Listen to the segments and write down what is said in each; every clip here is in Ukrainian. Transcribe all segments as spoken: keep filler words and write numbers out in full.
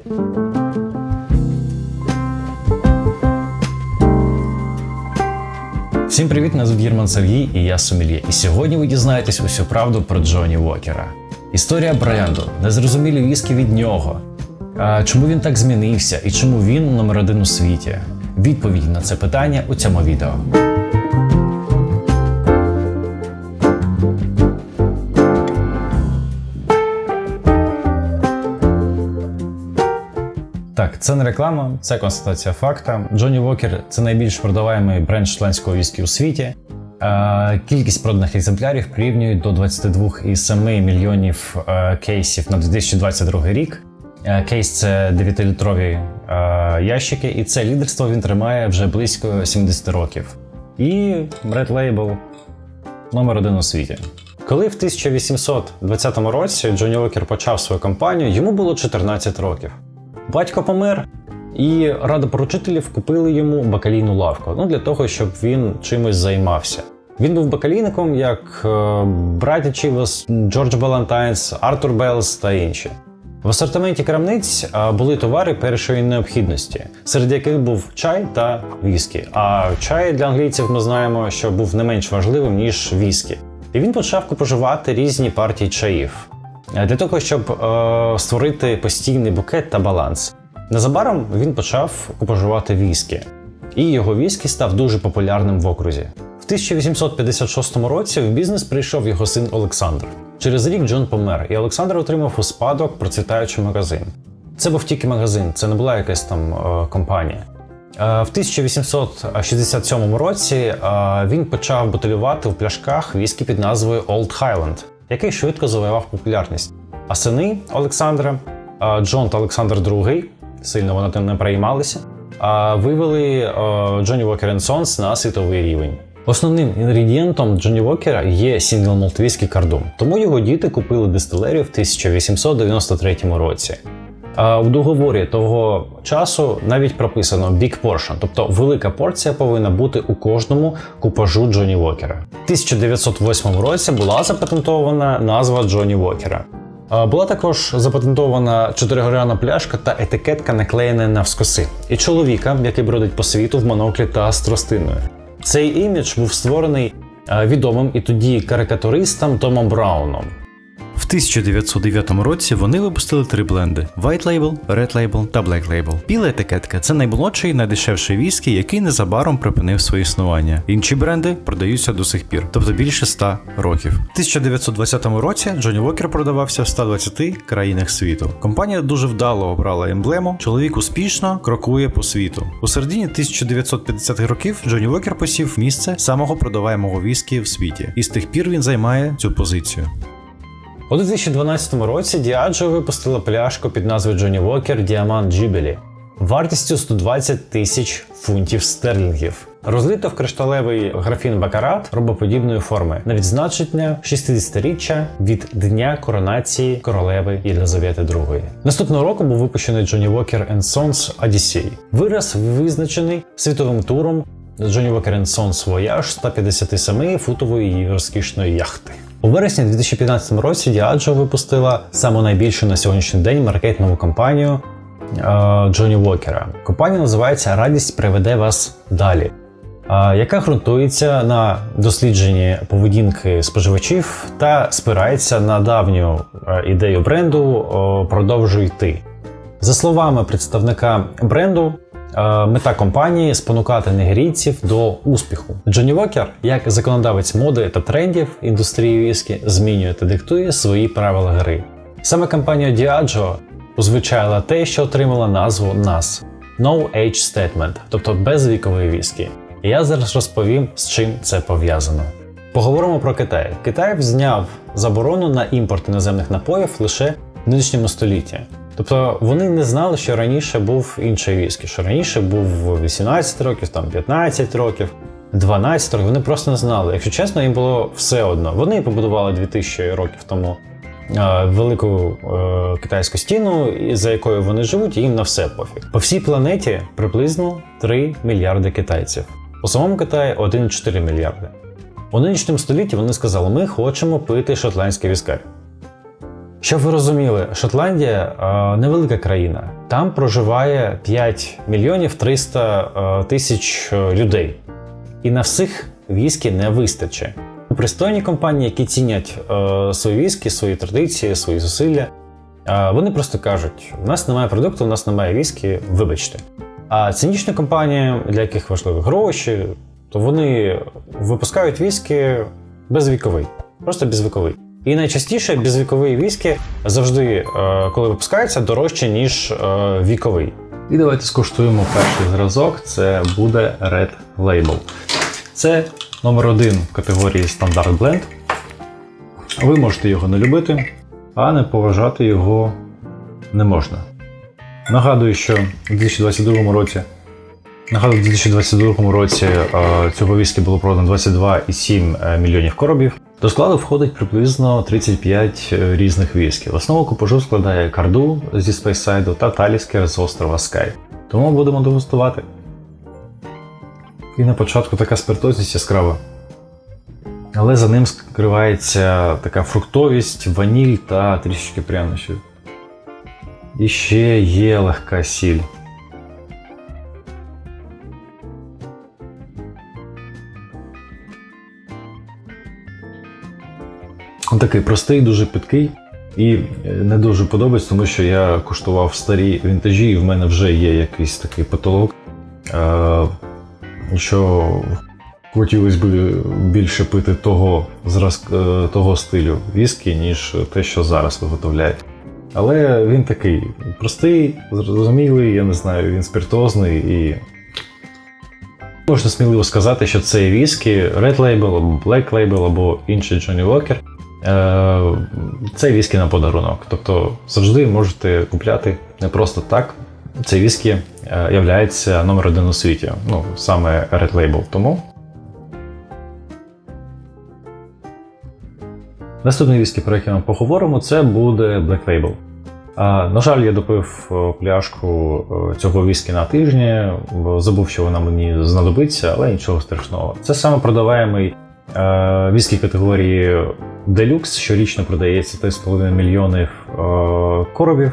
Всім привіт, мене звуть Єрман Сергій і я сомельє. І сьогодні ви дізнаєтесь усю правду про Джонні Уокера. Історія бренду, незрозумілі віскі від нього, чому він так змінився і чому він номер один у світі. Відповіді на це питання у цьому відео. Так, це не реклама, це констатація факта. Джонні Уокер – це найбільш продаваємий бренд шотландського віскі у світі. Кількість проданих екземплярів порівнюють до двадцяти двох цілих семи мільйонів кейсів на дві тисячі двадцять другий рік. Кейс – це дев'ятилітрові ящики, і це лідерство він тримає вже близько сімдесят років. І Red Label номер один у світі. Коли в тисяча вісімсот двадцятому році Джонні Уокер почав свою кампанію, йому було чотирнадцять років. Батько помер, і рада поручителів купили йому бакалійну лавку, ну, для того, щоб він чимось займався. Він був бакалійником, як е, Браті Чівос, Джордж Балантайнс, Артур Беллс та інші. В асортименті крамниць е, були товари першої необхідності, серед яких був чай та віскі. А чай для англійців ми знаємо, що був не менш важливим, ніж віскі. І він почав купувати різні партії чаїв, для того, щоб е, створити постійний букет та баланс. Незабаром він почав купажувати віскі, і його віскі став дуже популярним в окрузі. В тисяча вісімсот п'ятдесят шостому році в бізнес прийшов його син Олександр. Через рік Джон помер, і Олександр отримав у спадок процвітаючий магазин. Це був тільки магазин, це не була якась там е, компанія. Е, в тисяча вісімсот шістдесят сьомому році е, він почав бутилювати в пляшках віскі під назвою Old Highland, який швидко завоював популярність. А сини Олександра, Джон та Олександр другий, сильно вони тим не переймалися, вивели Джонні Уокер енд Сонс на світовий рівень. Основним інгредієнтом Джонні Уокера є сінгл молт віскі Кардум, тому його діти купили дистилерію в тисяча вісімсот дев'яносто третьому році. У договорі того часу навіть прописано Big Portion, тобто велика порція повинна бути у кожному купажу Джонні Уокера. В тисяча дев'ятсот восьмому році була запатентована назва Джонні Уокера. Була також запатентована чотиригоряна пляшка та етикетка, наклеєна навскоси, і чоловіка, який бродить по світу в моноклі та з тростиною. Цей імідж був створений відомим і тоді карикатуристом Томом Брауном. В тисяча дев'ятсот дев'ятому році вони випустили три бленди – White Label, Red Label та Black Label. Біла етикетка – це наймолодший і найдешевший віскі, який незабаром припинив своє існування. Інші бренди продаються до сих пір, тобто більше ста років. В тисяча дев'ятсот двадцятому році Джонні Уокер продавався в ста двадцяти країнах світу. Компанія дуже вдало обрала емблему, чоловік успішно крокує по світу. У середині тисяча дев'ятсот п'ятдесятих років Джонні Уокер посів місце самого продаваємого віскі в світі, і з тих пір він займає цю позицію. У дві тисячі дванадцятому році Diageo випустила пляшку під назвою Джонні Уокер Diamond Jubilee вартістю сто двадцять тисяч фунтів стерлінгів. Розлито в кришталевий графін Бакарат робоподібної форми на відзначення шістдесятиріччя від дня коронації королеви Єлизавети другої. Наступного року був випущений Джонні Уокер енд Сонс Odyssey. Вираз визначений світовим туром Джонні Уокер енд Сонс Voyage ста п'ятдесятисемифутової її розкішної яхти. У вересні дві тисячі п'ятнадцятому році Diageo випустила саму найбільшу на сьогоднішній день маркетингову кампанію Джонні Уокера. Компанія називається «Радість приведе вас далі», яка ґрунтується на дослідженні поведінки споживачів та спирається на давню ідею бренду «Продовжуй йти». За словами представника бренду, мета компанії – спонукати нігерійців до успіху. Джонні Уокер, як законодавець моди та трендів індустрії віскі, змінює та диктує свої правила гри. Саме компанія Diageo узвичайла те, що отримала назву нас – No Age Statement, тобто безвіковий віскі. І я зараз розповім, з чим це пов'язано. Поговоримо про Китай. Китай зняв заборону на імпорт іноземних напоїв лише в нинішньому столітті. Тобто вони не знали, що раніше був інший віскі, що раніше був вісімнадцять років, там п'ятнадцять років, дванадцять років, вони просто не знали. Якщо чесно, їм було все одно. Вони побудували дві тисячі років тому е, велику е, китайську стіну, за якою вони живуть, і їм на все пофіг. По всій планеті приблизно три мільярди китайців. У самому Китаї один цілих чотири мільярди. У нинішньому столітті вони сказали, ми хочемо пити шотландський віскар. Щоб ви розуміли, Шотландія е, невелика країна. Там проживає п'ять мільйонів триста тисяч людей. І на всіх віскі не вистачить. Пристойні компанії, які цінять е, свої віскі, свої традиції, свої зусилля, е, вони просто кажуть, у нас немає продукту, у нас немає віскі, вибачте. А цинічні компанії, для яких важливі гроші, то вони випускають віскі безвіковий, просто безвіковий. І найчастіше безвіковий віскі завжди, е, коли випускається, дорожче, ніж е, віковий. І давайте скуштуємо перший зразок, це буде Red Label. Це номер один в категорії Standard Blend. Ви можете його не любити, а не поважати його не можна. Нагадую, що у дві тисячі двадцять другому році Нагадую, у дві тисячі двадцять другому році е, цього віскі було продано двадцять два цілих сім мільйонів коробів. До складу входить приблизно тридцять п'ять різних віскі. Основу купажу складає Карду зі Спейсайду та Таліскер з острова Скай. Тому будемо дегустувати. І на початку така спиртозність яскрава. Але за ним скривається така фруктовість, ваніль та трішечки прянощів. І ще є легка сіль. Такий простий, дуже питкий і не дуже подобається, тому що я куштував старі вінтажі і в мене вже є якийсь такий потолок, що хотілося б більше пити того, того стилю віскі, ніж те, що зараз виготовляють. Але він такий простий, зрозумілий, я не знаю, він спиртозний і можна сміливо сказати, що це віскі Red Label, або Black Label, або інший Johnnie Walker. Це віскі на подарунок. Тобто завжди можете купляти не просто так. Цей віскі є номер один у світі, ну, саме Red Label. Тому наступний віскі, про який ми поговоримо, це буде Black Label. На жаль, я допив пляшку цього віскі на тижні, забув, що вона мені знадобиться, але нічого страшного. Це саме продаваємий віскі категорії Deluxe, щорічно продається три з половиною мільйонів коробів.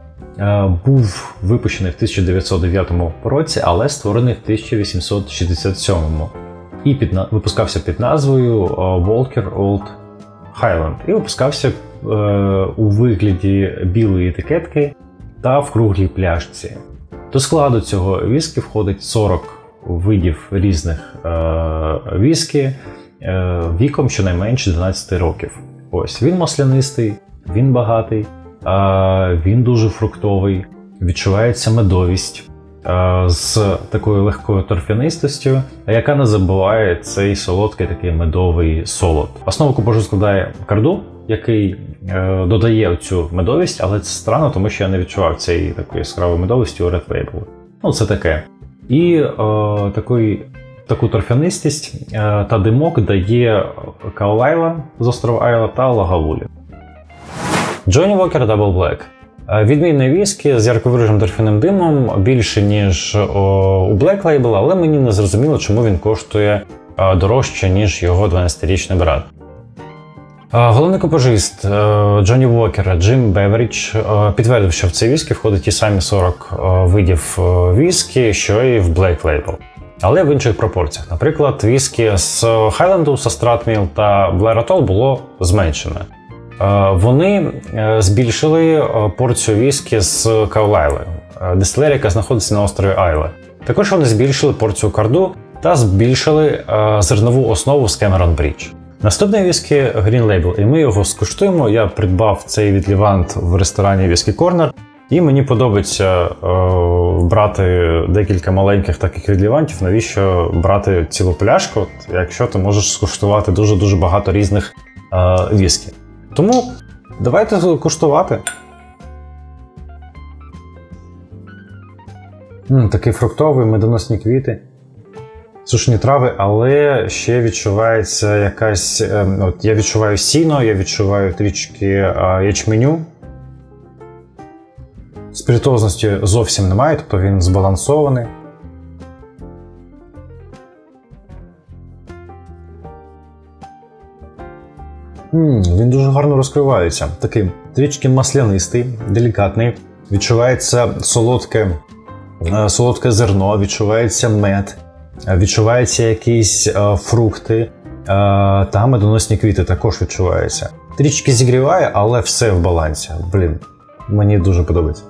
Був випущений в тисяча дев'ятсот дев'ятому році, але створений в тисяча вісімсот шістдесят сьомому. І під, випускався під назвою Walker Old Highland. І випускався е, у вигляді білої етикетки та в круглій пляшці. До складу цього віскі входить сорок видів різних е, віскі е, віком щонайменше дванадцять років. Ось, він маслянистий, він багатий, е, він дуже фруктовий, відчувається медовість е, з такою легкою торфянистостю, яка не забуває цей солодкий такий медовий солод. Основу купажу складає Карду, який е, додає цю медовість, але це странно, тому що я не відчував цієї такої яскравої медовості у Red Label. Ну, це таке. І е, такий, таку торфянистість е, та димок дає Каолайла з острова Айла та Лагавулі. Johnnie Walker Double Black. Відмінний віскі з ярковираженим торфяним димом, більше, ніж о, у Black Label, але мені не зрозуміло, чому він коштує о, дорожче, ніж його дванадцятирічний брат. О, головний купажист Джонні Уокера Джим Беверідж підтвердив, що в цей віскі входить ті самі сорок о, видів віскі, що і в Black Label. Але в інших пропорціях. Наприклад, віскі з Хайланду, з Стратміл та Blair Atoll було зменшене. Вони збільшили порцію віскі з Каолайли, дистилерія, яка знаходиться на острові Айла. Також вони збільшили порцію Карду та збільшили зернову основу з Кемерон Брідж. Наступний віскі Green Label, і ми його скуштуємо. Я придбав цей від Лівант в ресторані Whisky Corner, і мені подобається е, брати декілька маленьких таких від Лівантів, навіщо брати цілу пляшку, якщо ти можеш скуштувати дуже-дуже багато різних е, віскі. Тому давайте куштувати. М, такий фруктовий, медоносні квіти, сушені трави, але ще відчувається якась... Е, от я відчуваю сіно, я відчуваю трішки е, ячменю. Спіритозності зовсім немає, тобто він збалансований. М, він дуже гарно розкривається. Такий трішки маслянистий, делікатний. Відчувається солодке, солодке зерно, відчувається мед, відчуваються якісь е, фрукти е, та медоносні квіти також відчуваються. Трішки зігріває, але все в балансі. Блін, мені дуже подобається.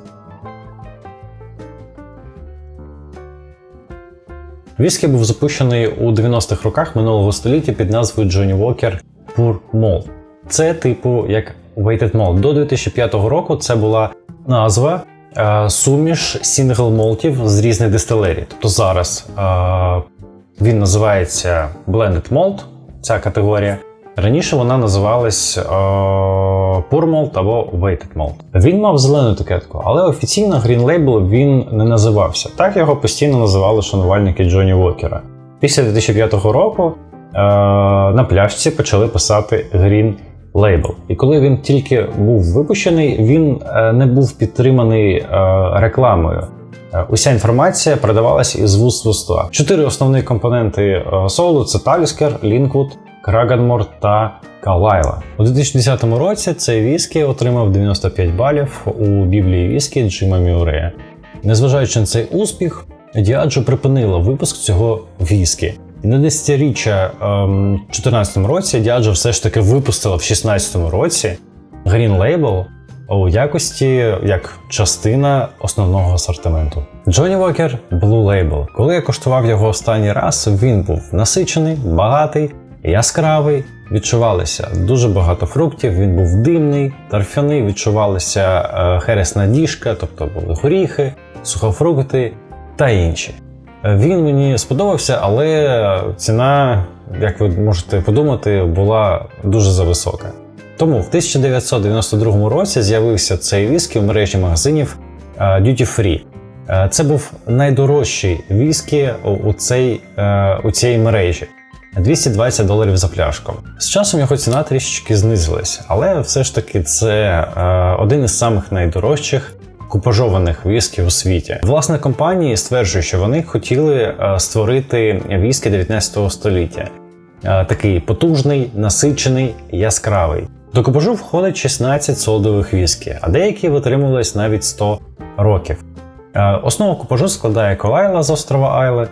Віскі був запущений у дев'яностих роках минулого століття під назвою Johnnie Walker Pure Malt. Це типу як Weighted Malt. До дві тисячі п'ятого року це була назва е, суміш сінгл-молтів з різних дистилерій. Тобто зараз е, він називається Blended Malt, ця категорія. Раніше вона називалась е, Pure Malt або Weighted Malt. Він мав зелену етикетку, але офіційно Green Label він не називався. Так його постійно називали шанувальники Джонні Вокера. Після дві тисячі п'ятого року е, на пляшці почали писати Green Label. І коли він тільки був випущений, він е, не був підтриманий е, рекламою. Е, уся інформація передавалася із вуст в уста. Чотири основні компоненти е, солоду – це Таліскер, Лінквуд, Краганмор та Карлайла. У дві тисячі десятому році цей віскі отримав дев'яносто п'ять балів у біблії віскі Джима Мюррея. Незважаючи на цей успіх, Diageo припинила випуск цього віскі. І на десятиріччя ем, в чотирнадцятому році Diageo все ж таки випустила в шістнадцятому році Green Label у якості як частина основного асортименту. Johnnie Walker Blue Label. Коли я коштував його останній раз, він був насичений, багатий, яскравий, відчувалося дуже багато фруктів, він був димний, торфяний, відчувалася е, хересна діжка, тобто були горіхи, сухофрукти та інші. Він мені сподобався, але ціна, як ви можете подумати, була дуже зависока. Тому в тисяча дев'ятсот дев'яносто другому році з'явився цей віскі в мережі магазинів Duty Free. Це був найдорожчий віскі у цій, у цій мережі. двісті двадцять доларів за пляшку. З часом його ціна трішечки знизилась, але все ж таки це один із самих найдорожчих купажованих віскі у світі. Власне, компанії стверджують, що вони хотіли створити віскі дев'ятнадцятого століття. Такий потужний, насичений, яскравий. До купажу входить шістнадцять солодових віскі, а деякі витримувались навіть сто років. Основу купажу складає Карлайла з острова Айли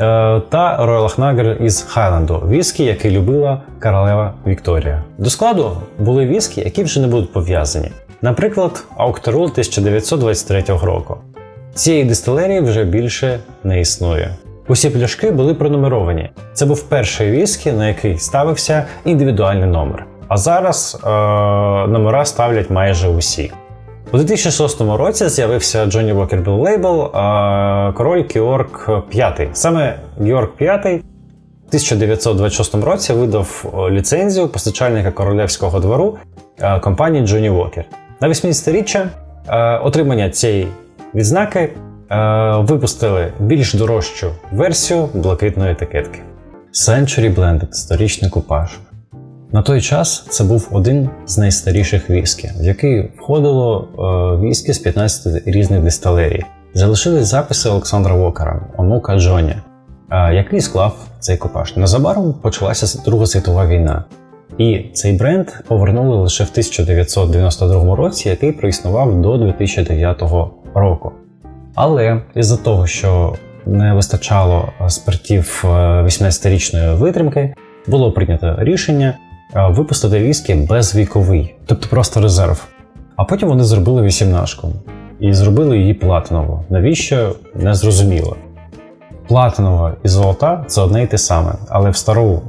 та Роял Хнагер із Хайленду, віскі, який любила королева Вікторія. До складу були віскі, які вже не будуть пов'язані. Наприклад, Auchterlood тисяча дев'ятсот двадцять третього року. Цієї дистилерії вже більше не існує. Усі пляшки були пронумеровані. Це був перший віскі, на який ставився індивідуальний номер. А зараз е- номера ставлять майже усі. У дві тисячі шостому році з'явився Johnnie Walker Blue Label, а король Георг п'ятий. Саме Георг п'ятий в тисяча дев'ятсот двадцять шостому році видав ліцензію постачальника королевського двору компанії Johnnie Walker. На вісімдесятиріччя отримання цієї відзнаки випустили більш дорожчу версію блакитної етикетки. Century Blended – сторічний купаж. На той час це був один з найстаріших віскі, в який входило е, віскі з п'ятнадцяти різних дистилерій. Залишились записи Олександра Вокера, онука Джоні, е, який склав цей купаж. Незабаром почалася Друга світова війна. І цей бренд повернули лише в тисяча дев'ятсот дев'яносто другому році, який проіснував до дві тисячі дев'ятого року. Але із-за того, що не вистачало спиртів вісімнадцятирічної витримки, було прийнято рішення випустити віскі безвіковий, тобто просто резерв. А потім вони зробили вісімнашку і зробили її платинову. Навіщо? Не зрозуміло. Платинова і золота – це одне й те саме, але в стару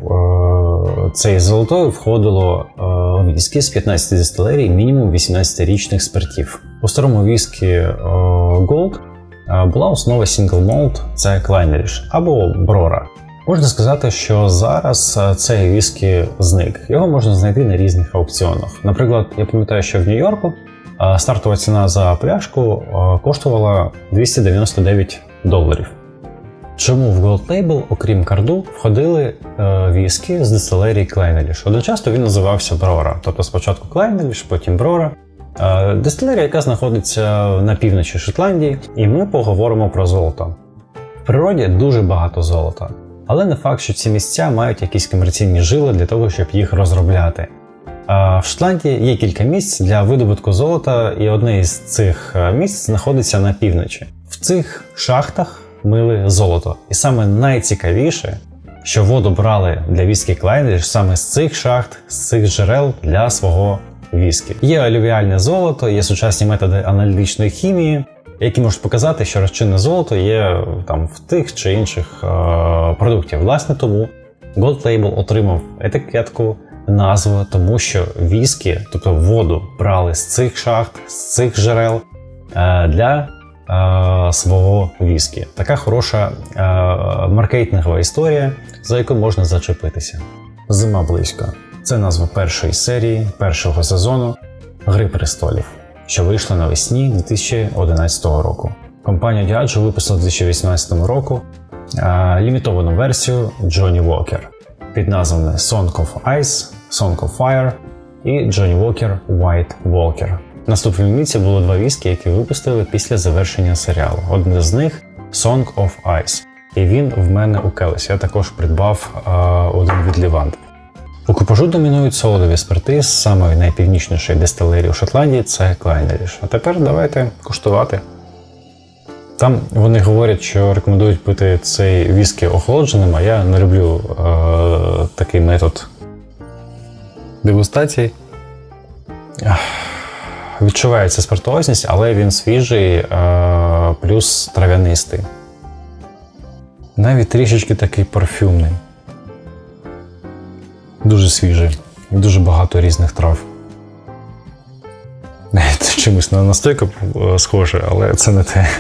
е- цей золотою входило е- віскі з п'ятнадцяти дистилерій мінімум вісімнадцятирічних спиртів. У старому віскі е- Gold е- була основа Single Malt – це Clynelish або Brora. Можна сказати, що зараз цей віскі зник. Його можна знайти на різних аукціонах. Наприклад, я пам'ятаю, що в Нью-Йорку стартова ціна за пляшку коштувала двісті дев'яносто дев'ять доларів. Чому в Gold Label, окрім карду, входили віскі з дистилерії Clynelish? Одночасно він називався Brora. Тобто спочатку Clynelish, потім Brora. Дистилерія, яка знаходиться на півночі Шотландії, і ми поговоримо про золото. В природі дуже багато золота. Але не факт, що ці місця мають якісь комерційні жили для того, щоб їх розробляти. В Шотландії є кілька місць для видобутку золота, і одне із цих місць знаходиться на півночі. В цих шахтах мили золото. І саме найцікавіше, що воду брали для віскі Clynelish саме з цих шахт, з цих джерел для свого віскі. Є алювіальне золото, є сучасні методи аналітичної хімії, які можуть показати, що розчинне золото є там в тих чи інших е- продуктів. Власне, тому Gold Label отримав етикетку, назву, тому що віскі, тобто воду, брали з цих шахт, з цих джерел е- для е- свого віскі. Така хороша е- маркетингова історія, за яку можна зачепитися. Зима близько. Це назва першої серії, першого сезону «Гри престолів», що вийшла навесні дві тисячі одинадцятого року. Компанія Diageo випустила в дві тисячі вісімнадцятому року е- лімітовану версію Johnnie Walker під назвами Song of Ice, Song of Fire і Johnnie Walker White Walker. В наступній лінійці було два віскі, які випустили після завершення серіалу. Один з них Song of Ice. І він в мене у келесі. Я також придбав е- один від Levant. У купажу домінують солодові спирти з самої найпівнічнішої дистилерії у Шотландії – це Clynelish. А тепер давайте куштувати. Там вони говорять, що рекомендують пити цей віскі охолодженим, а я не люблю е- такий метод дегустації. Відчувається спиртуозність, але він свіжий, е- плюс трав'янистий. Навіть трішечки такий парфюмний. Дуже свіжий. Дуже багато різних трав. Це чимось на настойку схоже, але це не те.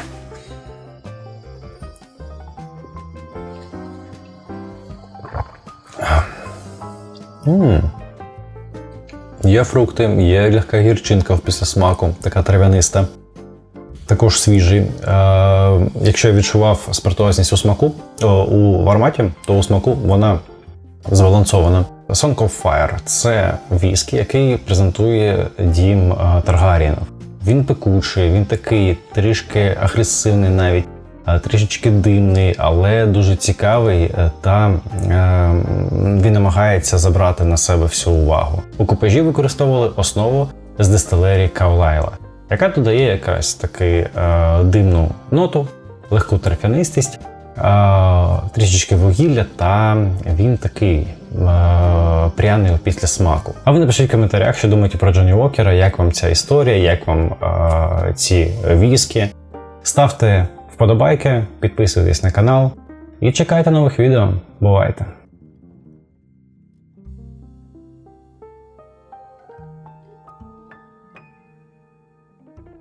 Ммм. Є фрукти, є легка гірчинка в післясмаку, така трав'яниста. Також свіжий. Е, якщо я відчував спиртуозність у смаку, о, у ароматі, то у смаку вона збалансована. Song of Fire – це віскі, який презентує дім Таргарієнів. Він пекучий, він такий трішки агресивний навіть, трішечки димний, але дуже цікавий, та е, він намагається забрати на себе всю увагу. У купажі використовували основу з дистилерії Карлайла, яка додає якраз таки е, димну ноту, легку трав'янистість, е, трішечки вугілля, та він такий е, пряний після смаку. А ви напишіть в коментарях, що думаєте про Джонні Уокера, як вам ця історія, як вам е, ці віскі. Ставте вподобайки, підписуйтесь на канал і чекайте нових відео. Бувайте!